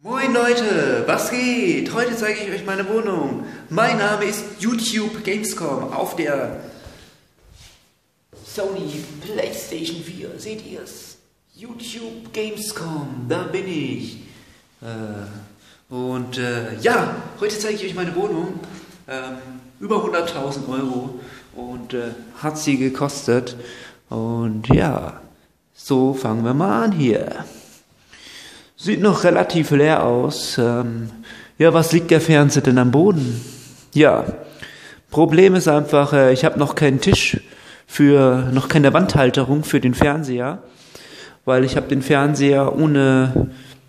Moin Leute, was geht? Heute zeige ich euch meine Wohnung. Mein Name ist YouTube Gamescom auf der Sony PlayStation 4. Seht ihr's? YouTube Gamescom, da bin ich. Ja, heute zeige ich euch meine Wohnung. Über 100.000 Euro und hat sie gekostet. Und ja, so fangen wir mal an hier. Sieht noch relativ leer aus. Ja, was liegt der Fernseher denn am Boden? Ja, Problem ist einfach, ich habe noch keinen Tisch noch keine Wandhalterung für den Fernseher, weil ich habe den Fernseher ohne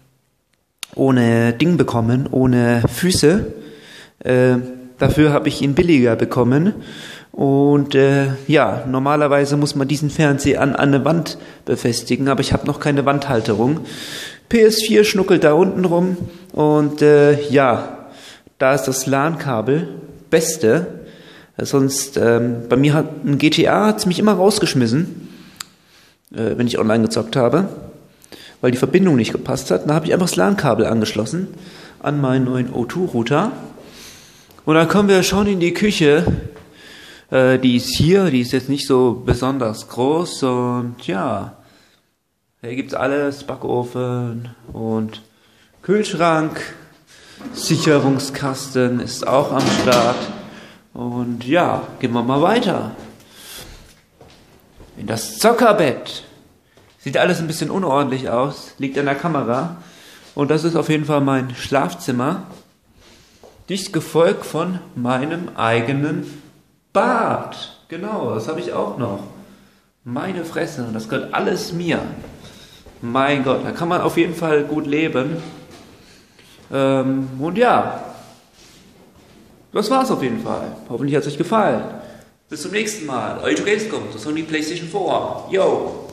Ding bekommen, ohne Füße. Dafür habe ich ihn billiger bekommen. Und ja, normalerweise muss man diesen Fernseher an eine Wand befestigen, aber ich habe noch keine Wandhalterung. PS4 schnuckelt da unten rum und ja, da ist das LAN-Kabel, beste. Sonst, bei mir hat ein GTA hat's mich immer rausgeschmissen, wenn ich online gezockt habe, weil die Verbindung nicht gepasst hat. Da habe ich einfach das LAN-Kabel angeschlossen an meinen neuen O2-Router. Und dann kommen wir schon in die Küche. Die ist hier, die ist jetzt nicht so besonders groß und ja, hier gibt's alles, Backofen und Kühlschrank, Sicherungskasten ist auch am Start und ja, gehen wir mal weiter. In das Zockerbett. Sieht alles ein bisschen unordentlich aus, liegt an der Kamera und das ist auf jeden Fall mein Schlafzimmer, dicht gefolgt von meinem eigenen Bad. Genau, das habe ich auch noch. Meine Fresse, das gehört alles mir. Mein Gott, da kann man auf jeden Fall gut leben. Und ja, das war's auf jeden Fall. Hoffentlich hat es euch gefallen. Bis zum nächsten Mal. Euer Gamescom, das Sony PlayStation 4. Yo!